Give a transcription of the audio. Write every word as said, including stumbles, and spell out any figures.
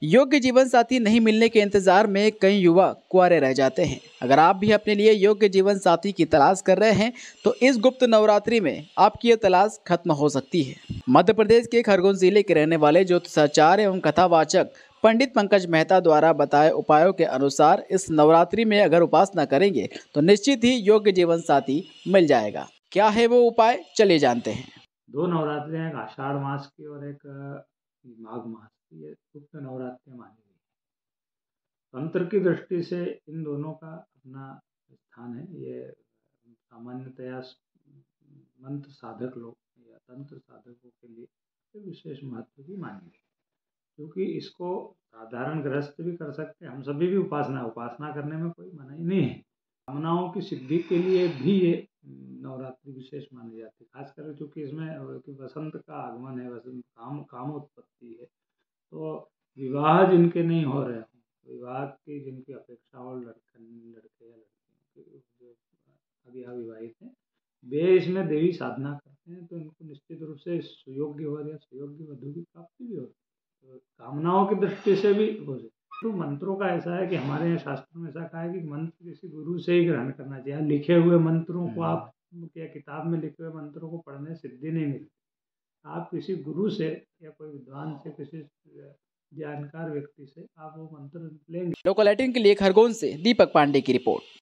योग्य जीवन साथी नहीं मिलने के इंतजार में कई युवा कुंवारे रह जाते हैं। अगर आप भी अपने लिए योग्य जीवन साथी की तलाश कर रहे हैं तो इस गुप्त नवरात्रि में आपकी ये तलाश खत्म हो सकती है। मध्य प्रदेश के खरगोन जिले के रहने वाले ज्योतिषाचार्य एवं कथावाचक पंडित पंकज मेहता द्वारा बताए उपायों के अनुसार इस नवरात्रि में अगर उपासना करेंगे तो निश्चित ही योग्य जीवन साथी मिल जाएगा। क्या है वो उपाय, चलिए जानते हैं। दो नवरात्रि हैं, एक आषाढ़ मास की और एक माघ मास की। ये गुप्त नवरात्रि मानी गई है। तंत्र की दृष्टि से इन दोनों का अपना स्थान है। ये सामान्यतया मंत्र साधक लोग या तंत्र साधकों के लिए विशेष महत्व की मानी गई, क्योंकि इसको साधारण गृहस्थ भी कर सकते हैं। हम सभी भी उपासना उपासना करने में कोई मनाही नहीं है। कामनाओं की सिद्धि के लिए भी ये नवरात्रि विशेष मानी जाती है, खासकर क्योंकि इसमें वसंत का आगमन है, वसंत काम कामोत्पत्ति है। तो विवाह जिनके नहीं हो रहे हों, विवाह की जिनकी अपेक्षा हो, लड़के लड़के या लड़कियों जो अभी अविवाहित हैं, वे इसमें देवी साधना करते हैं तो इनको निश्चित रूप से सुयोग्य वर या सुयोग्य वधु की प्राप्ति भी होती है। तो कामनाओं की दृष्टि से भी हो जाए। तो मंत्रों का ऐसा है कि हमारे यहाँ शास्त्रों में ऐसा कहा है कि मंत्र किसी गुरु से ही ग्रहण करना चाहिए। लिखे हुए मंत्रों को आप या किताब में लिखे हुए मंत्रों को पढ़ने सिद्धि नहीं मिलती। आप किसी गुरु से या कोई विद्वान से, किसी जानकार व्यक्ति से आप वो मंत्र लेंगे। लोकल एटीन के लिए खरगोन से दीपक पांडे की रिपोर्ट।